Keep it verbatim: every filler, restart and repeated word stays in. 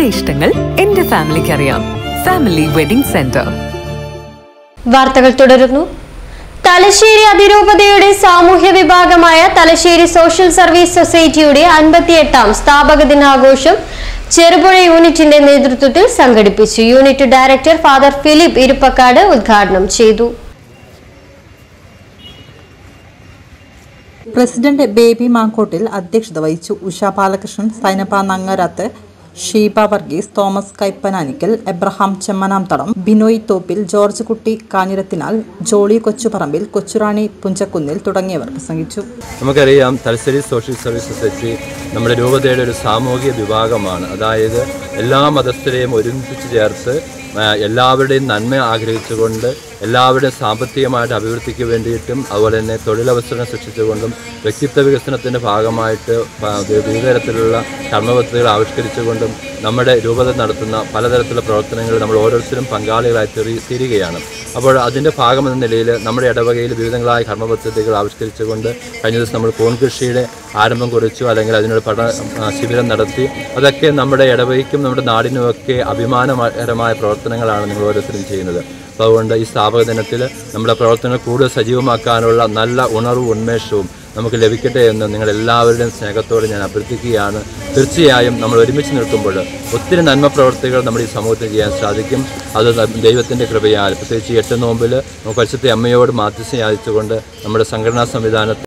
എന്റെ ഇഷ്ടങ്ങൾ എന്റെ ഫാമിലിക്ക് അറിയാം. Family wedding centre. വാർത്തകൾ തുടരുന്നു. തലശ്ശേരി അതിരൂപതയുടെ സാമൂഹ്യ വിഭാഗമായ തലശ്ശേരി സോഷ്യൽ സർവീസ് സൊസൈറ്റിയുടെ അൻപത്തിയെട്ടാം സ്ഥാപക ദിനാഘോഷം ചെറുപുഴ യൂണിറ്റിന്റെ നേതൃത്വത്തിൽ സംഘടിപ്പിച്ചു. Unit director father Philip Iruppakkad ഉദ്ഘാടനം ചെയ്തു. പ്രസിഡന്റ് ബേബി മാങ്കോട്ടിൽ അധ്യക്ഷത വഹിച്ചു. Usha Balakrishnan, Zainappa Nangarath, Sheeba Varghese, Thomas Kaippananickal, Abraham Chemmanamthadam, Binoy Thoppil, George Kutty Kanjirathinal, Jolly Kochuparambil, Kochurani Punchakunnil തുടങ്ങിയവർ പ്രസംഗിച്ചു. നമുക്കറിയാം, തലശ്ശേരി സോഷ്യൽ സർവീസ് സൊസൈറ്റി നമ്മുടെ രൂപതയുടെ ഒരു സാമൂഹിക വിഭാഗമാണ്. അതായത് എല്ലാ മതസ്ഥരെയും ഒരുമിപ്പിച്ച് ചേർത്ത് എല്ലാവരുടെയും നന്മ ആഗ്രഹിച്ചുകൊണ്ട് എല്ലാവരുടെയും സാമ്പത്തികമായിട്ട് അഭിവൃദ്ധിക്ക് വേണ്ടിയിട്ടും അതുപോലെ തന്നെ തൊഴിലവസരം സൃഷ്ടിച്ചുകൊണ്ടും വ്യക്തിത്വ വികസനത്തിൻ്റെ ഭാഗമായിട്ട് വിവിധ തരത്തിലുള്ള കർമ്മപദ്ധതികൾ ആവിഷ്കരിച്ചുകൊണ്ടും നമ്മുടെ രൂപത നടത്തുന്ന പലതരത്തിലുള്ള പ്രവർത്തനങ്ങൾ നമ്മൾ ഓരോരുത്തരും പങ്കാളികളായി തീറി തീരുകയാണ്. അപ്പോൾ അതിൻ്റെ ഭാഗമെന്ന നിലയിൽ നമ്മുടെ ഇടവകയിൽ വിവിധങ്ങളായ കർമ്മപദ്ധതികൾ ആവിഷ്കരിച്ചുകൊണ്ട് കഴിഞ്ഞ ദിവസം നമ്മൾ കൂൺ കൃഷിയുടെ ആരംഭം കുറിച്ചു, അല്ലെങ്കിൽ അതിനൊരു പഠന ശിബിരം നടത്തി. അതൊക്കെ നമ്മുടെ ഇടവകയ്ക്കും നമ്മുടെ നാടിനുമൊക്കെ അഭിമാനകരമായ പ്രവർത്തനങ്ങളാണ് നിങ്ങൾ ഓരോരുത്തരും ചെയ്യുന്നത്. അപ്പോൾ അതുകൊണ്ട് ഈ സ്ഥാപക ദിനത്തിൽ നമ്മുടെ പ്രവർത്തനങ്ങൾ കൂടുതൽ സജീവമാക്കാനുള്ള നല്ല ഉണർവും ഉന്മേഷവും നമുക്ക് ലഭിക്കട്ടെ എന്ന് നിങ്ങളെല്ലാവരുടെയും സ്നേഹത്തോടെ ഞാൻ അഭ്യർത്ഥിക്കുകയാണ്. തീർച്ചയായും നമ്മൾ ഒരുമിച്ച് നിൽക്കുമ്പോൾ ഒത്തിരി നന്മ പ്രവർത്തികൾ നമ്മുടെ ഈ സമൂഹത്തിൽ ചെയ്യാൻ സാധിക്കും. അത് ദൈവത്തിൻ്റെ കൃപയാൽ, പ്രത്യേകിച്ച് എട്ട് നോമ്പിൽ നമുക്ക് പരിശുദ്ധ അമ്മയോട് മാധ്യസ്ഥ യാചിച്ചുകൊണ്ട് നമ്മുടെ സംഘടനാ സംവിധാനത്തിൽ